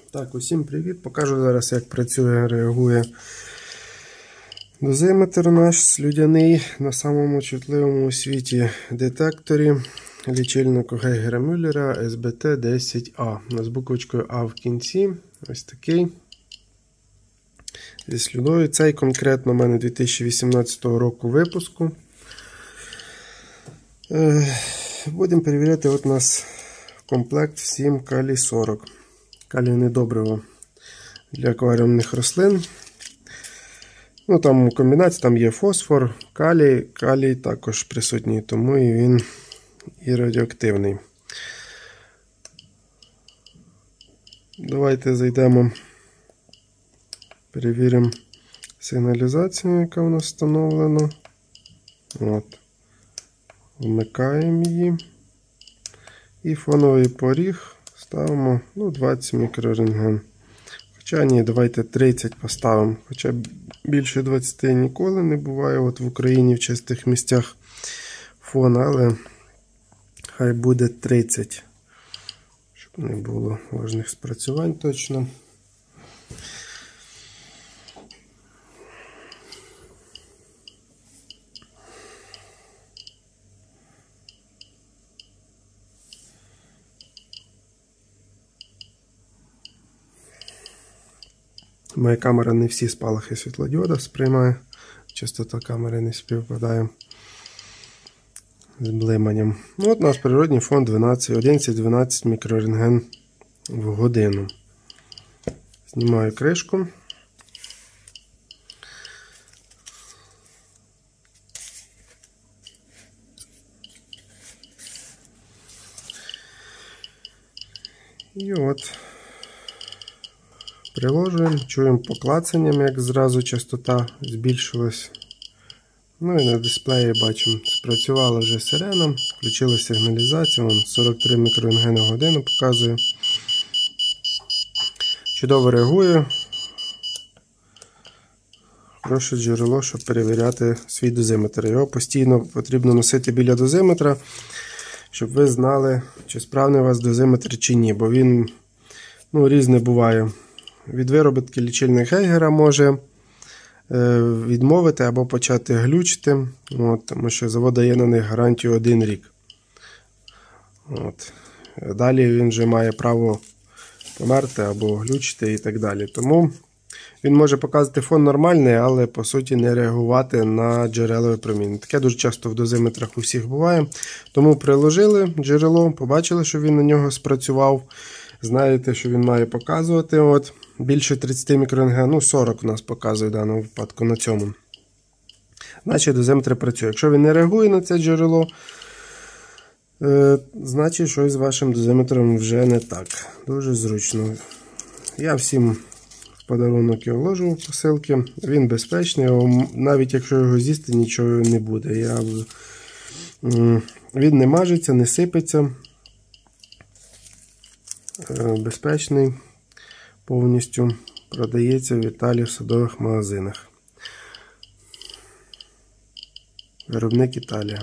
Так, усім привіт! Покажу зараз, як працює, реагує дозиметр наш слюдяний на самому чутливому у світі детекторі лічильнику Гейгера-Мюллера SBT10A. З буквочкою А в кінці. Ось такий. Зі слюдою. Цей конкретно у мене 2018 року випуску. Будемо перевіряти, от у нас комплект 7 калій 40. Калійне добриво для акваріумних рослин. Ну, там у комбінації там є фосфор, калій. Калій також присутній, тому і він і радіоактивний. Давайте зайдемо, перевіримо сигналізацію, яка у нас встановлена. От. Вмикаємо її. І фоновий поріг ставимо 20 мікрорентген. Хоча ні, давайте 30 поставимо. Хоча більше 20 ніколи не буває от в Україні в чистих місцях фон, але хай буде 30. Щоб не було важних спрацювань точно. Моя камера не всі спалахи світлодіода сприймає. Частота камери не співпадає з блиманням. Ну, от у нас природній фон 11-12 мікрорентген в годину. Знімаю кришку. І от приложуємо, чуємо поклацанням, як зразу частота збільшилась. Ну і на дисплеї бачимо, спрацювала вже сирена, включила сигналізацію, вон 43 мікрорентгени в годину показує. Чудово реагує. Хороше джерело, щоб перевіряти свій дозиметр. Його постійно потрібно носити біля дозиметра, щоб ви знали, чи справний у вас дозиметр чи ні, бо він різне буває. Від виробітки лічильник Гейгера може відмовити або почати глючити, тому що завод дає на них гарантію 1 рік. Далі він вже має право померти або глючити і так далі. Тому він може показувати фон нормальний, але по суті не реагувати на джерелове проміння. Таке дуже часто в дозиметрах у всіх буває. Тому приложили джерело, побачили, що він на нього спрацював. Знаєте, що він має показувати. Більше 30 мікрорентген, 40 у нас показує в даному випадку на цьому. Значить дозиметр працює. Якщо він не реагує на це джерело, значить щось з вашим дозиметром вже не так. Дуже зручно. Я всім в подарунок його вложу в посилки. Він безпечний, навіть якщо його з'їсти, нічого не буде. Він не мажеться, не сипеться. Безпечний. Повністю продається в Італії в садових магазинах. Виробник Італія.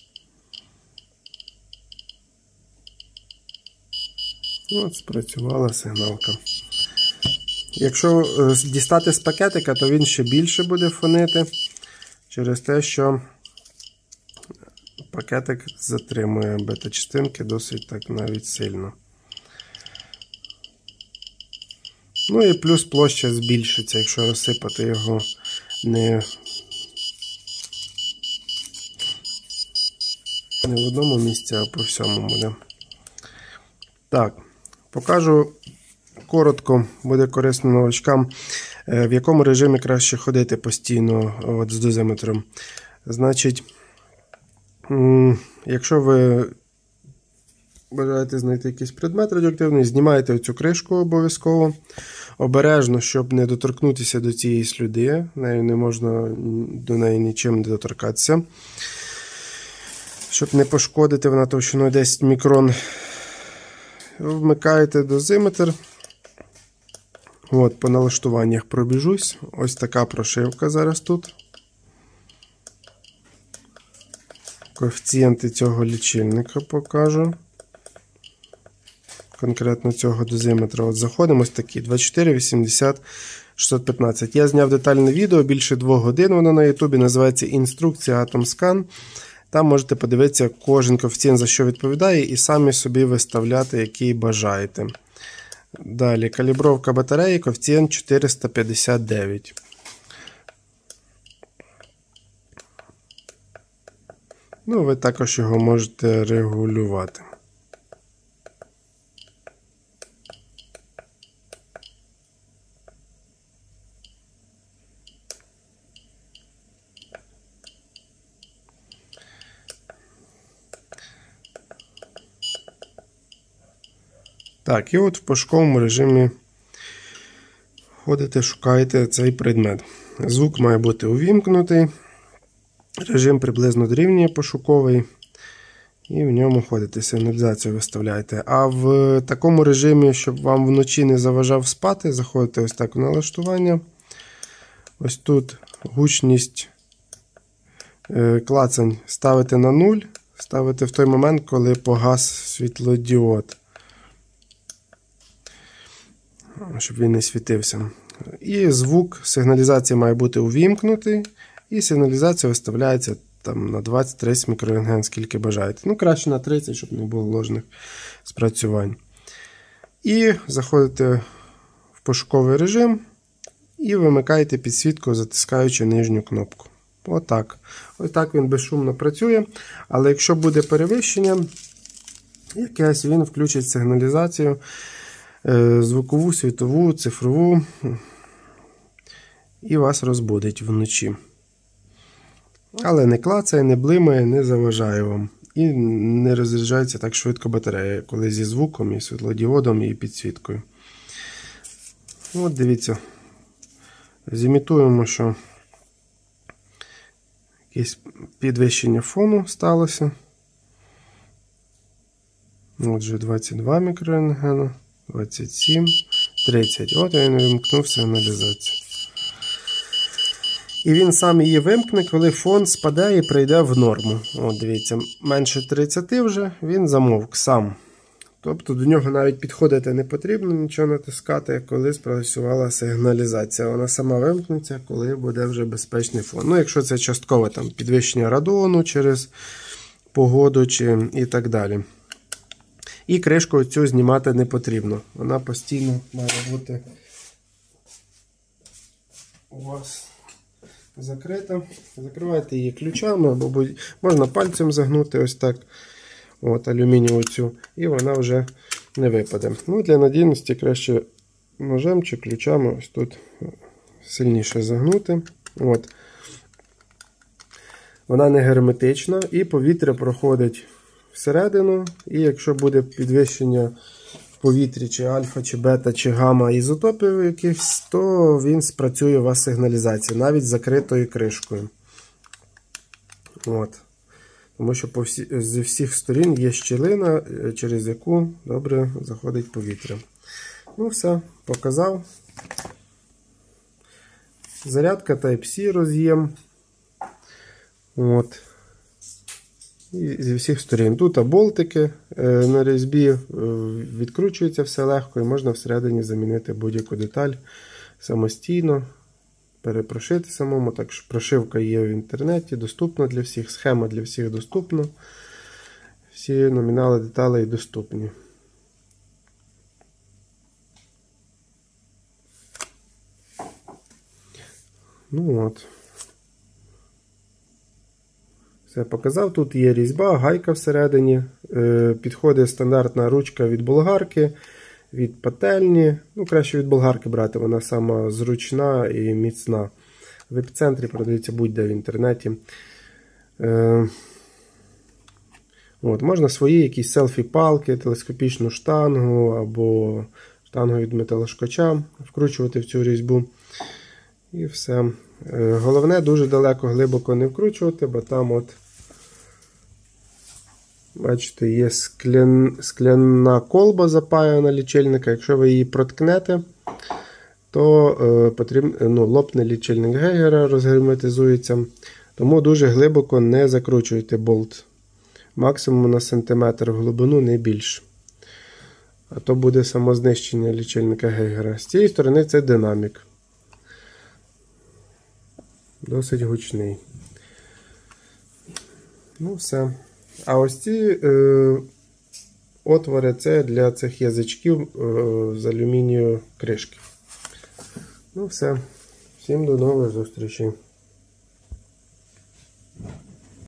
От спрацювала сигналка. Якщо дістати з пакетика, то він ще більше буде фонити через те, що пакетик затримує бета-частинки досить так навіть сильно. Ну і плюс площа збільшиться, якщо розсипати його не в одному місці, а по всьому буде. Так, покажу коротко, буде корисно новачкам, в якому режимі краще ходити постійно з дозиметром. Значить, якщо ви бажаєте знайти якийсь предмет радіоактивний, знімаєте оцю кришку обов'язково. Обережно, щоб не доторкнутися до цієї слюди. Не можна до неї нічим не доторкатися. Щоб не пошкодити, вона товщиною 10 мікрон. Вмикаєте дозиметр. По налаштуваннях пробіжусь. Ось така прошивка зараз тут. Коефіцієнти цього лічильника покажу. конкретно цього дозиметра. От заходимо ось такий 24, 80, 615. Я зняв детальне відео, більше 2 годин воно на ютубі, називається інструкція AtomScan. Там можете подивитися кожен коефіцієнт, за що відповідає, і самі собі виставляти, який бажаєте. Далі, калібровка батареї, коефіцієнт 459. Ну, ви також його можете регулювати. Так, і от в пошуковому режимі ходите, шукаєте цей предмет. Звук має бути увімкнутий. Режим приблизно дорівнює пошуковий. І в ньому ходите, сигналізацію виставляєте. А в такому режимі, щоб вам вночі не заважав спати, заходите ось так в налаштування. Ось тут гучність клацань ставите на 0. Ставите в той момент, коли погас світлодіод. Щоб він не світився. І звук сигналізації має бути увімкнутий. І сигналізація виставляється там на 20-30 мікрорентген, скільки бажаєте. Ну, краще на 30, щоб не було ложних спрацювань. І заходите в пошуковий режим і вимикаєте підсвітку, затискаючи нижню кнопку. Отак. Отак він безшумно працює. Але якщо буде перевищення, якесь він включить сигналізацію звукову, світову, цифрову і вас розбудить вночі. Але не клацає, не блимає, не заважає вам. І не розряджається так швидко батарея, коли зі звуком, і світлодіодом, і підсвіткою. От дивіться. Зімітуємо, що якесь підвищення фону сталося. Отже, 22 мікрорентгена, 27, 30. От він вимкнув сигналізацію. І він сам її вимкне, коли фон спаде і прийде в норму. От дивіться, менше 30 вже, він замовк сам. Тобто до нього навіть підходити не потрібно, нічого натискати, коли спрацювала сигналізація. Вона сама вимкнеться, коли буде вже безпечний фон. Ну, якщо це часткове там підвищення радону через погоду чи і так далі. І кришку цю знімати не потрібно. Вона постійно має бути у вас закрита. Закривайте її ключами, або можна пальцем загнути ось так. От, алюмінієву цю. І вона вже не випаде. Ну, для надійності краще ножем чи ключами ось тут сильніше загнути. От. Вона не герметична і повітря проходить всередину. І якщо буде підвищення в повітрі, чи альфа, чи бета, чи гамма ізотопів якихось, то він спрацює у вас сигналізація, навіть з закритою кришкою. От. Тому що зі всіх сторін є щілина, через яку добре заходить повітря. Ну все, показав. Зарядка Type-C роз'єм. От. І зі всіх сторін. Тут болтики на різьбі, відкручується все легко і можна всередині замінити будь-яку деталь самостійно, перепрошити самому. Так що прошивка є в інтернеті, доступна для всіх, схема для всіх доступна. Всі номінали деталей доступні. Ну от. Все показав. Тут є різьба, гайка всередині. Підходить стандартна ручка від болгарки, від пательні. Ну, краще від болгарки брати, вона сама зручна і міцна. В епіцентрі продається будь-де в інтернеті. От, можна свої якісь селфі-палки, телескопічну штангу або штангу від металошкача вкручувати в цю різьбу. І все. Головне, дуже далеко, глибоко не вкручувати, бо там от, бачите, є скляна колба запаяна лічильника. Якщо ви її проткнете, то потрібно, лопне лічильник Гейгера, розгерметизується. Тому дуже глибоко не закручуйте болт. Максимум на сантиметр в глибину, не більше. а то буде самознищення лічильника Гейгера. З цієї сторони це динамік. Досить гучний. Ну все. А ось ці отвори це для цих язичків з алюмінію кришки. Ну все. Всім до нових зустрічей.